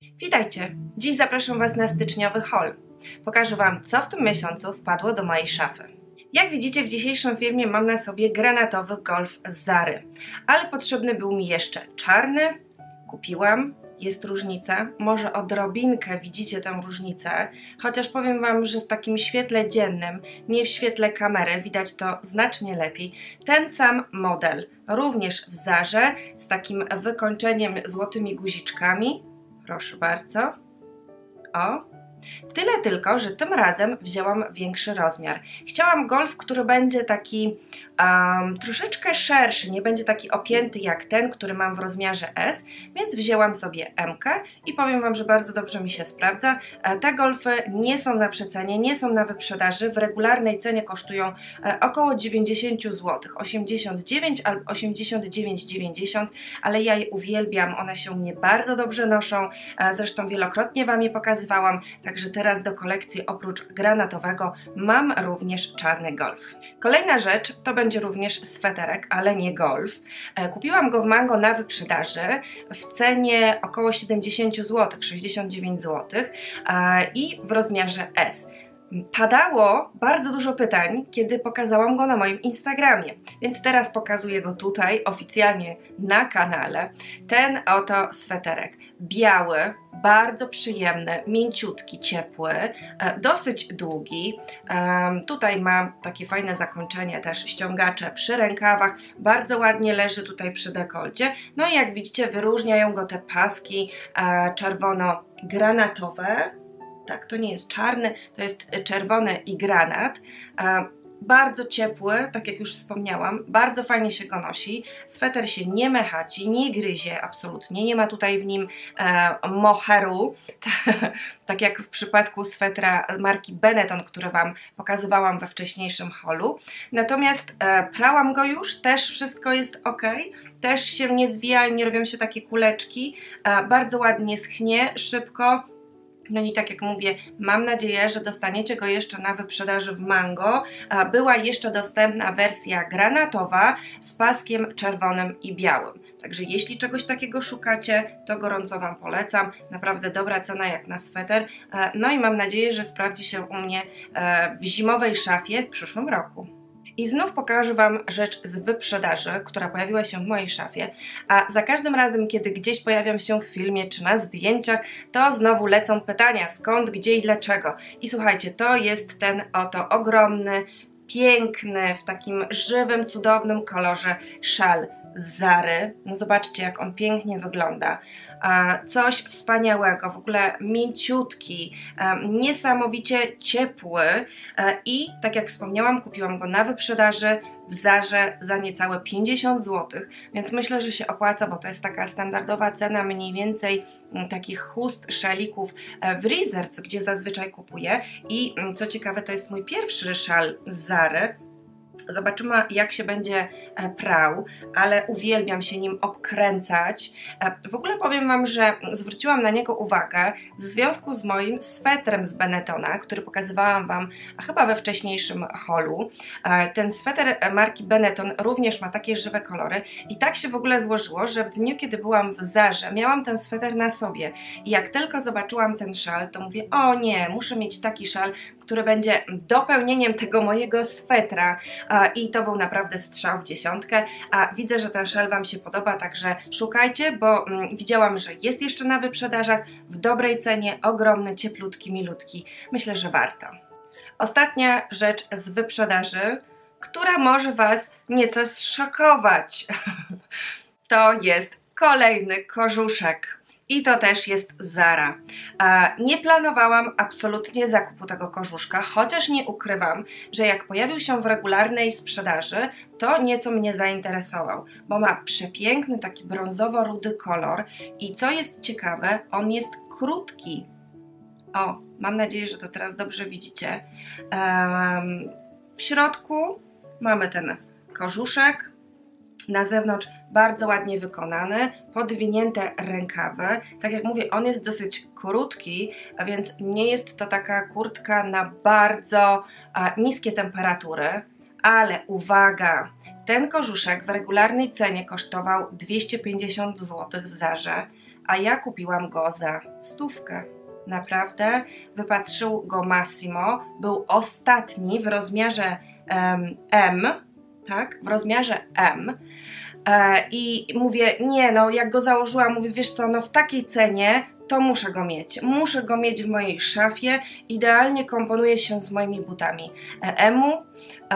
Witajcie! Dziś zapraszam Was na styczniowy haul. Pokażę Wam, co w tym miesiącu wpadło do mojej szafy. Jak widzicie, w dzisiejszym filmie mam na sobie granatowy golf z Zary, ale potrzebny był mi jeszcze czarny. Kupiłam, jest różnica, może odrobinkę widzicie tę różnicę, chociaż powiem Wam, że w takim świetle dziennym, nie w świetle kamery, widać to znacznie lepiej. Ten sam model, również w Zarze, z takim wykończeniem złotymi guziczkami. Proszę bardzo. O. Tyle tylko, że tym razem wzięłam większy rozmiar. Chciałam golf, który będzie taki troszeczkę szerszy, nie będzie taki opięty jak ten, który mam w rozmiarze S, więc wzięłam sobie M-kę i powiem Wam, że bardzo dobrze mi się sprawdza. Te golfy nie są na przecenie, nie są na wyprzedaży, w regularnej cenie kosztują około 90 zł, 89 albo 89,90, ale ja je uwielbiam, one się u mnie bardzo dobrze noszą, zresztą wielokrotnie Wam je pokazywałam, także teraz do kolekcji oprócz granatowego mam również czarny golf. Kolejna rzecz to będzie również sweterek, ale nie golf. Kupiłam go w Mango na wyprzedaży w cenie około 70 zł, 69 zł i w rozmiarze S. Padało bardzo dużo pytań, kiedy pokazałam go na moim Instagramie, więc teraz pokazuję go tutaj oficjalnie na kanale. Ten oto sweterek, biały, bardzo przyjemny, mięciutki, ciepły, dosyć długi. Tutaj ma takie fajne zakończenie, też ściągacze przy rękawach, bardzo ładnie leży tutaj przy dekolcie. No i jak widzicie, wyróżniają go te paski czerwono-granatowe. Tak, to nie jest czarny, to jest czerwony i granat. Bardzo ciepły, tak jak już wspomniałam, bardzo fajnie się go nosi. Sweter się nie mechaci, nie gryzie absolutnie, nie ma tutaj w nim moheru, tak jak w przypadku swetra marki Benetton, który Wam pokazywałam we wcześniejszym haulu. Natomiast prałam go już, też wszystko jest ok, też się nie zwija i nie robią się takie kuleczki, bardzo ładnie schnie, szybko. No i tak jak mówię, mam nadzieję, że dostaniecie go jeszcze na wyprzedaży w Mango. Była jeszcze dostępna wersja granatowa z paskiem czerwonym i białym. Także jeśli czegoś takiego szukacie, to gorąco Wam polecam. Naprawdę dobra cena jak na sweter. No i mam nadzieję, że sprawdzi się u mnie w zimowej szafie w przyszłym roku. I znów pokażę Wam rzecz z wyprzedaży, która pojawiła się w mojej szafie, a za każdym razem, kiedy gdzieś pojawiam się w filmie czy na zdjęciach, to znowu lecą pytania, skąd, gdzie i dlaczego. I słuchajcie, to jest ten oto ogromny, piękny, w takim żywym, cudownym kolorze szal z Zary. No zobaczcie, jak on pięknie wygląda. Coś wspaniałego, w ogóle mięciutki, niesamowicie ciepły i tak jak wspomniałam, kupiłam go na wyprzedaży w Zarze za niecałe 50 zł, więc myślę, że się opłaca, bo to jest taka standardowa cena mniej więcej takich chust, szalików w Reserve, gdzie zazwyczaj kupuję i co ciekawe, to jest mój pierwszy szal z Zary. Zobaczymy, jak się będzie prał, ale uwielbiam się nim obkręcać. W ogóle powiem Wam, że zwróciłam na niego uwagę w związku z moim swetrem z Benettona, który pokazywałam Wam chyba we wcześniejszym haulu. Ten sweter marki Benetton również ma takie żywe kolory i tak się w ogóle złożyło, że w dniu, kiedy byłam w Zarze, miałam ten sweter na sobie i jak tylko zobaczyłam ten szal, to mówię, o nie, muszę mieć taki szal, który będzie dopełnieniem tego mojego swetra. I to był naprawdę strzał w dziesiątkę, a widzę, że ten szal Wam się podoba, także szukajcie, bo widziałam, że jest jeszcze na wyprzedażach w dobrej cenie, ogromny, cieplutki, milutki, myślę, że warto. Ostatnia rzecz z wyprzedaży, która może Was nieco zszokować, to jest kolejny kożuszek. I to też jest Zara. Nie planowałam absolutnie zakupu tego kożuszka, chociaż nie ukrywam, że jak pojawił się w regularnej sprzedaży, to nieco mnie zainteresował, bo ma przepiękny, taki brązowo-rudy kolor i co jest ciekawe, on jest krótki. O, mam nadzieję, że to teraz dobrze widzicie. W środku mamy ten kożuszek, na zewnątrz bardzo ładnie wykonany, podwinięte rękawy. Tak jak mówię, on jest dosyć krótki, a więc nie jest to taka kurtka na bardzo niskie temperatury, ale uwaga, ten kożuszek w regularnej cenie kosztował 250 zł w Zarze, a ja kupiłam go za 100. Naprawdę, wypatrzył go Massimo, był ostatni w rozmiarze M, tak, w rozmiarze M. I mówię, nie no, jak go założyłam, mówię, wiesz co, no w takiej cenie to muszę go mieć w mojej szafie, idealnie komponuje się z moimi butami Emu,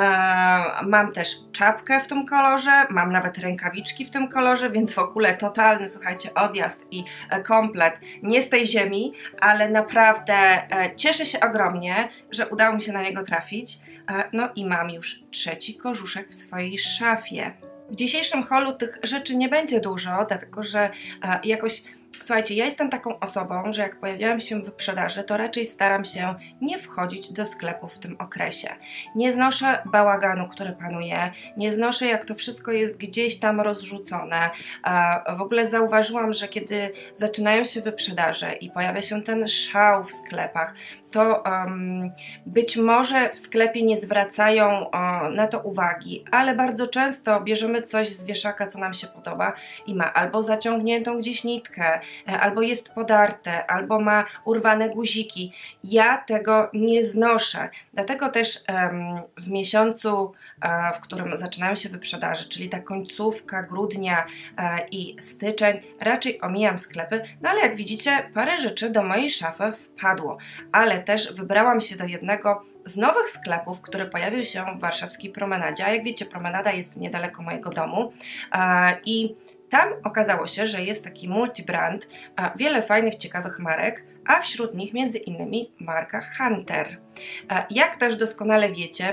mam też czapkę w tym kolorze, mam nawet rękawiczki w tym kolorze, więc w ogóle totalny, słuchajcie, odjazd i komplet nie z tej ziemi, ale naprawdę cieszę się ogromnie, że udało mi się na niego trafić, no i mam już 3. kożuszek w swojej szafie. W dzisiejszym haulu tych rzeczy nie będzie dużo, dlatego że jakoś, słuchajcie, ja jestem taką osobą, że jak pojawiałam się w wyprzedaży, to raczej staram się nie wchodzić do sklepu w tym okresie. Nie znoszę bałaganu, który panuje, nie znoszę, jak to wszystko jest gdzieś tam rozrzucone. W ogóle zauważyłam, że kiedy zaczynają się wyprzedaże i pojawia się ten szał w sklepach, to być może w sklepie nie zwracają na to uwagi, ale bardzo często bierzemy coś z wieszaka, co nam się podoba i ma albo zaciągniętą gdzieś nitkę, albo jest podarte, albo ma urwane guziki. Ja tego nie znoszę, dlatego też w miesiącu, w którym zaczynają się wyprzedaże, czyli ta końcówka grudnia i styczeń, raczej omijam sklepy, no ale jak widzicie, parę rzeczy do mojej szafy wpadło, ale też wybrałam się do jednego z nowych sklepów, który pojawił się w warszawskiej promenadzie, a jak wiecie, promenada jest niedaleko mojego domu i tam okazało się, że jest taki multibrand, wiele fajnych, ciekawych marek, a wśród nich między innymi marka Hunter. Jak też doskonale wiecie,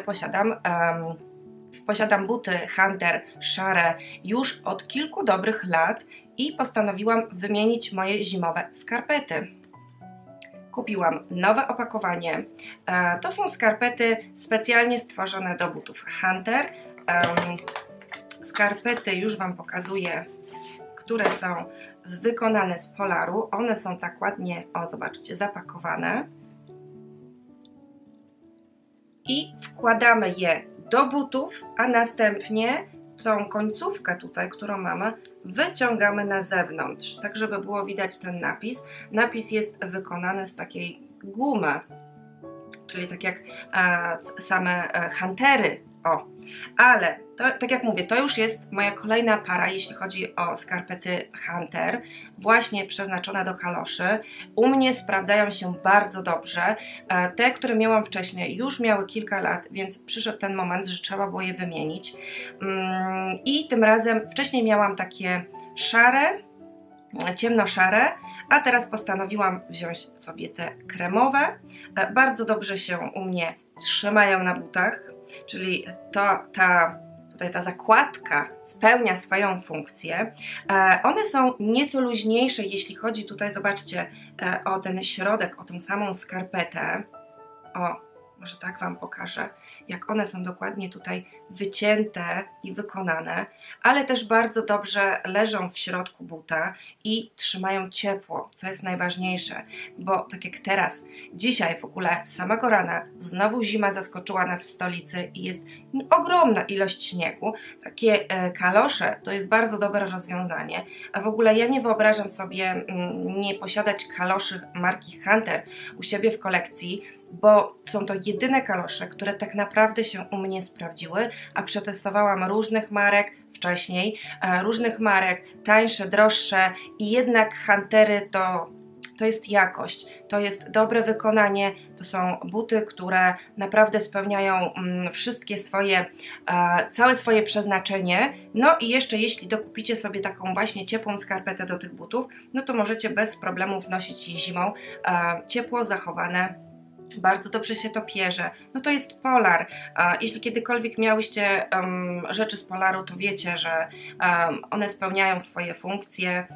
posiadam buty Hunter szare już od kilku dobrych lat i postanowiłam wymienić moje zimowe skarpety. Kupiłam nowe opakowanie. To są skarpety specjalnie stworzone do butów Hunter. Skarpety już Wam pokazuję, które są wykonane z polaru. One są tak ładnie, o zobaczcie, zapakowane. I wkładamy je do butów, a następnie tą końcówkę tutaj, którą mamy, wyciągamy na zewnątrz, tak żeby było widać ten napis. Napis jest wykonany z takiej gumy, czyli tak jak same Huntery. O, ale to, tak jak mówię, to już jest moja kolejna para, jeśli chodzi o skarpety Hunter, właśnie przeznaczone do kaloszy. U mnie sprawdzają się bardzo dobrze. Te, które miałam wcześniej, już miały kilka lat, więc przyszedł ten moment, że trzeba było je wymienić. I tym razem wcześniej miałam takie szare, ciemnoszare, a teraz postanowiłam wziąć sobie te kremowe. Bardzo dobrze się u mnie trzymają na butach, czyli tutaj ta zakładka spełnia swoją funkcję. One są nieco luźniejsze, jeśli chodzi tutaj, zobaczcie, o ten środek, o tą samą skarpetę. O, może tak Wam pokażę, jak one są dokładnie tutaj wycięte i wykonane, ale też bardzo dobrze leżą w środku buta i trzymają ciepło, co jest najważniejsze, bo tak jak teraz, dzisiaj w ogóle z samego rana znowu zima zaskoczyła nas w stolicy i jest ogromna ilość śniegu. Takie kalosze to jest bardzo dobre rozwiązanie, a w ogóle ja nie wyobrażam sobie nie posiadać kaloszy marki Hunter u siebie w kolekcji, bo są to jedyne kalosze, które tak naprawdę się u mnie sprawdziły, a przetestowałam różnych marek wcześniej, różnych marek, tańsze, droższe i jednak Huntery to jest jakość, to jest dobre wykonanie, to są buty, które naprawdę spełniają wszystkie swoje, całe swoje przeznaczenie. No i jeszcze jeśli dokupicie sobie taką właśnie ciepłą skarpetę do tych butów, no to możecie bez problemu wnosić je zimą, ciepło zachowane. Bardzo dobrze się to pierze. No to jest polar. Jeśli kiedykolwiek miałyście rzeczy z polaru, to wiecie, że one spełniają swoje funkcje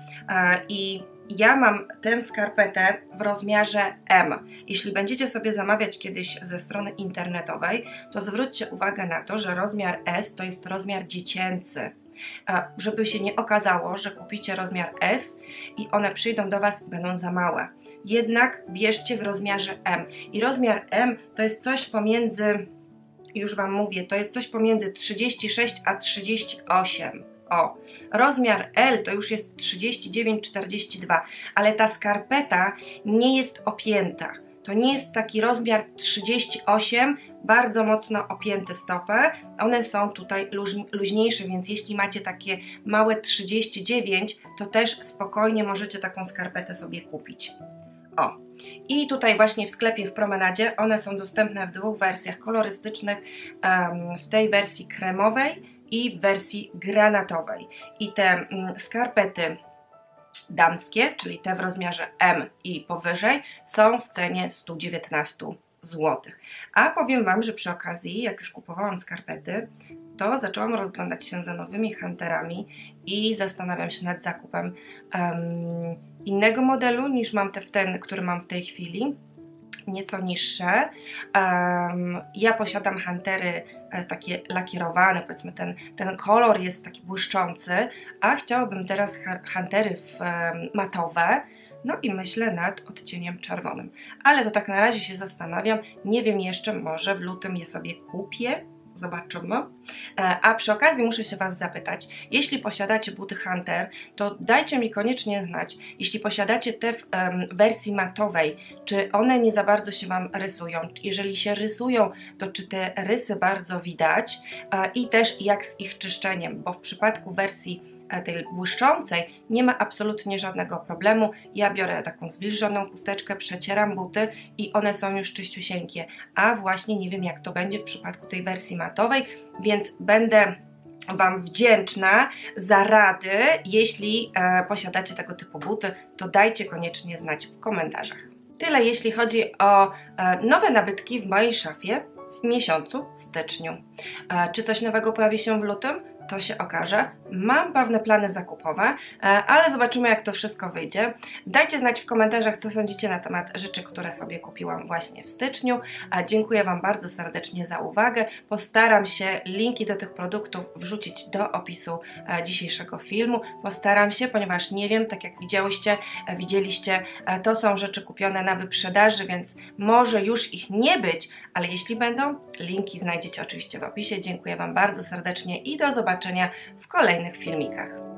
i ja mam tę skarpetę w rozmiarze M. Jeśli będziecie sobie zamawiać kiedyś ze strony internetowej, to zwróćcie uwagę na to, że rozmiar S to jest rozmiar dziecięcy. Żeby się nie okazało, że kupicie rozmiar S i one przyjdą do Was i będą za małe. Jednak bierzcie w rozmiarze M. I rozmiar M to jest coś pomiędzy, już Wam mówię, to jest coś pomiędzy 36 a 38. O, rozmiar L to już jest 39-42, ale ta skarpeta nie jest opięta. To nie jest taki rozmiar 38, bardzo mocno opięte stopy. One są tutaj luźniejsze, więc jeśli macie takie małe 39, to też spokojnie możecie taką skarpetę sobie kupić. O, i tutaj właśnie w sklepie w Promenadzie one są dostępne w dwóch wersjach kolorystycznych, w tej wersji kremowej i w wersji granatowej. I te skarpety damskie, czyli te w rozmiarze M i powyżej, są w cenie 119 zł. A powiem Wam, że przy okazji, jak już kupowałam skarpety, to zaczęłam rozglądać się za nowymi hunterami i zastanawiam się nad zakupem innego modelu niż mam ten, który mam w tej chwili, nieco niższe. Ja posiadam huntery takie lakierowane, powiedzmy ten kolor jest taki błyszczący, a chciałabym teraz huntery matowe, no i myślę nad odcieniem czerwonym. Ale to tak na razie się zastanawiam, nie wiem jeszcze, może w lutym je sobie kupię. Zobaczymy. A przy okazji muszę się Was zapytać, jeśli posiadacie buty Hunter, to dajcie mi koniecznie znać, jeśli posiadacie te w wersji matowej, czy one nie za bardzo się Wam rysują. Jeżeli się rysują, to czy te rysy bardzo widać i też jak z ich czyszczeniem, bo w przypadku wersji tej błyszczącej nie ma absolutnie żadnego problemu. Ja biorę taką zwilżoną chusteczkę, przecieram buty i one są już czyściusieńkie, a właśnie nie wiem jak to będzie w przypadku tej wersji matowej, więc będę Wam wdzięczna za rady. Jeśli posiadacie tego typu buty, to dajcie koniecznie znać w komentarzach. Tyle jeśli chodzi o nowe nabytki w mojej szafie w miesiącu styczniu. Czy coś nowego pojawi się w lutym? To się okaże. Mam pewne plany zakupowe, ale zobaczymy jak to wszystko wyjdzie. Dajcie znać w komentarzach, co sądzicie na temat rzeczy, które sobie kupiłam właśnie w styczniu. Dziękuję Wam bardzo serdecznie za uwagę. Postaram się linki do tych produktów wrzucić do opisu dzisiejszego filmu. Postaram się, ponieważ nie wiem, tak jak widzieliście, to są rzeczy kupione na wyprzedaży, więc może już ich nie być, ale jeśli będą, linki znajdziecie oczywiście w opisie. Dziękuję Wam bardzo serdecznie i do zobaczenia w kolejnych filmikach.